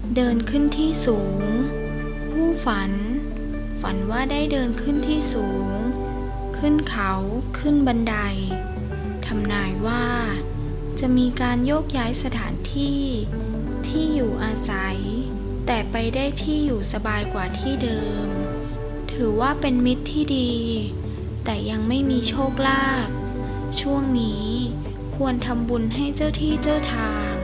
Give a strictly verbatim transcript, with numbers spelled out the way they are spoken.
เดินขึ้นที่สูงผู้ฝันฝันว่าได้เดินขึ้นที่สูงขึ้นเขาขึ้นบันไดทำนายว่าจะมีการโยกย้ายสถานที่ที่อยู่อาศัยแต่ไปได้ที่อยู่สบายกว่าที่เดิมถือว่าเป็นมิตรที่ดีแต่ยังไม่มีโชคลาภช่วงนี้ควรทำบุญให้เจ้าที่เจ้าทาง